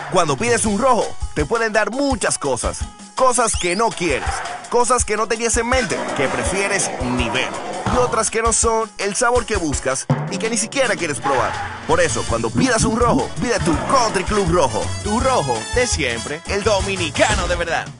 Cuando pides un rojo, te pueden dar muchas cosas. Cosas que no quieres, cosas que no tenías en mente, que prefieres ni ver. Y otras que no son el sabor que buscas y que ni siquiera quieres probar. Por eso, cuando pidas un rojo, pide tu Country Club Rojo. Tu rojo de siempre, el dominicano de verdad.